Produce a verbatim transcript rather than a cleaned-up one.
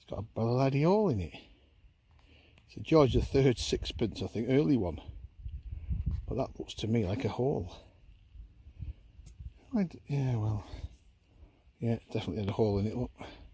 It's got a bloody hole in it. It's a George the Third sixpence, I think, early one. But that looks to me like a hole. I'd, yeah, well, yeah, definitely had a hole in it. Look.